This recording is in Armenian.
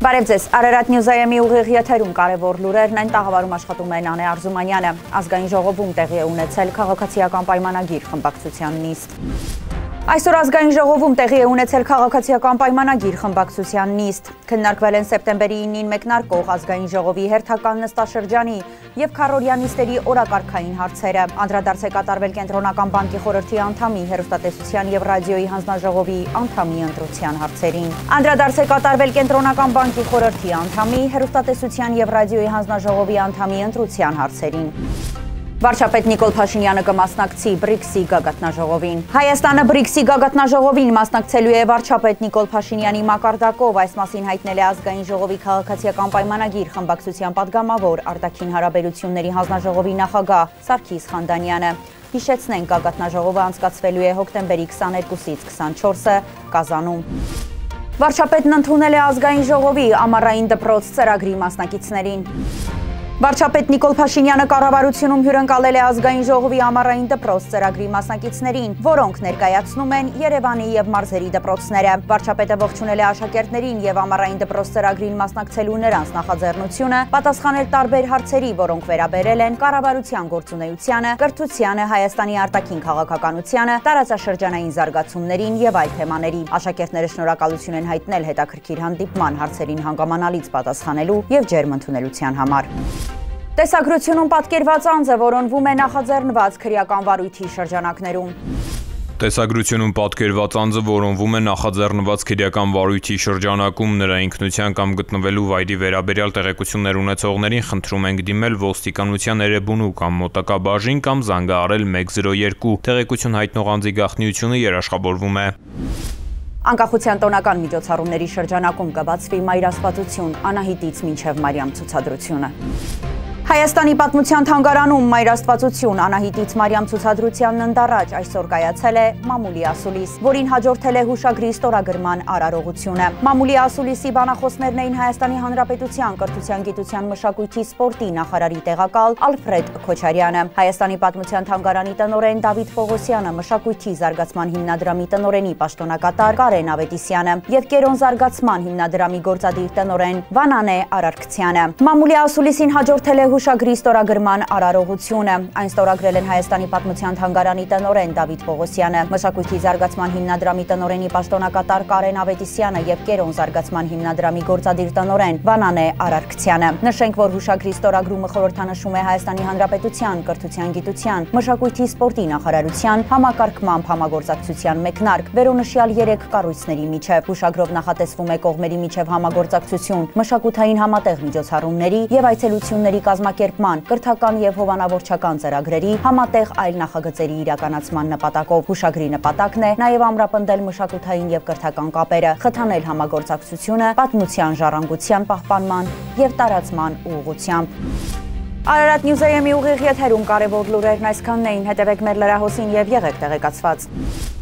Բարև ձեզ, Արարատ Նյուզայեմի ուղիղ եթերում կարևոր լուրերն են, տաղավարում աշխատում է Նանե Արզումանյանը, ազգային ժողովում տեղի է ունեցել քաղաքացիական պայմանագիր խմբակցության նիստ։ Այսօր ազգային ժողովում տեղի է ունեցել քաղաքացիական պայմանագիր խմբակցության նիստ, քննարկվել են սեպտեմբերի 9-ին մեկնարկող ազգային ժողովի հերթական նստաշրջանի և քառօրյա նիստերի օրակարգային հարցերը, անդրադարձ է կատարվել Կենտրոնական բանկի խորհրդի անդամի, հեռուստատեսության և ռադիոյի հանձնաժողովի անդամի ընտրության հարցերին, անդրադարձ է կատարվել Կենտրոնական բանկի խորհրդի անդամի, հեռուստատեսության և ռադիոյի հանձնաժողովի անդամի ընտրության հարցերին։ Վարչապետ Նիկոլ Փաշինյանը կմասնակցի BRICS-ի գագաթնաժողովին։ Հայաստանը BRICS-ի գագաթնաժողովին մասնակցելու է վարչապետ Նիկոլ Փաշինյանի մակարդակով, այս մասին հայտնել է ազգային ժողովի քաղաքացիական պայմանագիր խմբակցության падգամավոր արտաքին հարաբերությունների հանձնաժողովի նախագահ Սարգիս Խանդանյանը։ Հիշեցնենք, գագաթնաժողովը անցկացվելու է հոկտեմբերի 22-ից 24-ը Կազանում։ Վարչապետն ընդունել է ազգային ժողովի ամառային դպրոց ծրագրի մասնակիցներին։ Վարչապետ Նիկոլ Փաշինյանը կառավարությունում հյուրընկալել է ազգային ժողովի ամառային դպրոց ծրագրի մասնակիցներին, որոնք ներկայացնում են Երևանի և մարզերի դպրոցները։ Վարչապետը ողջունել է աշակերտներին և ամառային դպրոց ծրագրին մասնակցելու նրանց նախաձեռնությունը, պատասխանել տարբեր հարցերի, որոնք վերաբերել են կառավարության գործունեությանը, կրթությանը, Հայաստանի արտաքին քաղաքականությանը, տարածաշրջանային զարգացումներին և այլ թեմաների։ Աշակերտները շնորհակալություն են հայտնել հետաքրքիր հանդիպման հարցերին հանգամանալից պատասխանելու և ջերմ ընդունելության համար։ Տեսագրությունում պատկերված անձը որոնվում է նախաձեռնված քրեական վարույթի շրջանակներում։ Տեսագրությունում պատկերված անձը որոնվում է նախաձեռնված քրեական վարույթի շրջանակում, նրա ինքնության կամ գտնվելու վայրի վերաբերյալ տեղեկություններ ունեցողներին խնդրում ենք դիմել ոստիկանության Էրեբունու կամ մոտակա բաժին կամ զանգահարել 102, տեղեկություն հայտնող անձի գաղտնիությունը երաշխավորվում է։ Անկախության տոնական միջոցառումների շրջանակում կբացվի Մայրաստվածություն, Անահիտից մինչև Մարիամ ցուցադրությունը։ Հայաստանի պատմության թանգարանում Մայրաստվածություն, Անահիտից Մարիամ ցուցադրությանն ընդառաջ այսօր կայացել է մամուլի ասուլիս, որին հաջորդել է հուշագրի ստորագրման արարողությունը։ Մամուլի ասուլիսի բանախոսներն էին Հայաստանի Հանրապետության կրթության, գիտության, մշակույթի, սպորտի նախարարի տեղակալ Ալֆրեդ Քոչարյանը, Հայաստանի պատմության թանգարանի տնօրեն Դավիթ Պողոսյանը, մշակույթի զարգացման հիմնադրամի տնօրենի պաշտոնակատար Կարեն Ավետիսյանը և Կերոն զարգացման հիմնադրամի գործադիր տնօրեն Վանանե Արարքցյանը։ Մամուլի ասուլիսին հաջորդել է հուշագրի ստորագրման արարողությունը, այն ստորագրել են Հայաստանի պատմության թանգարանի տնօրեն Դավիթ Պողոսյանը, մշակույթի զարգացման հիմնադրամի տնօրենի պաշտոնակատար Կարեն Ավետիսյանը և Կերոն զարգացման հիմնադրամի գործադիր տնօրեն Վանանե Արարքցյանը։ Նշենք, որ հուշագրի ստորագրումը խորհրդանշում է Հայաստանի Հանրապետության կրթության, գիտության, մշակույթի, սպորտի նախարարության համակարգմամբ համագործակցության մեկնարկ վերոնշյալ 3 կառույցների միջև։ Հուշագրով նախատեսվում է կողմերի միջև համագործակցություն, մշակութային համատեղ միջոցառումների և այցելությունների կազմակերպման, կրթական և հովանավորչական ծրագրերի, համատեղ այլ նախագծերի իրականացման նպատակով։ Հուշագրի նպատակն է նաև ամրապնդել մշակութային և կրթական կապերը, խթանել համագործակցությունը պատմության ժառանգության պահպանման և տարածման ուղղությամբ։ Արարատ Նյուզայեմի ուղիղ եթերում կարևոր լուրերն այսքանն էին, հետևեք մեր լրահոսին և եղեք տեղեկացված։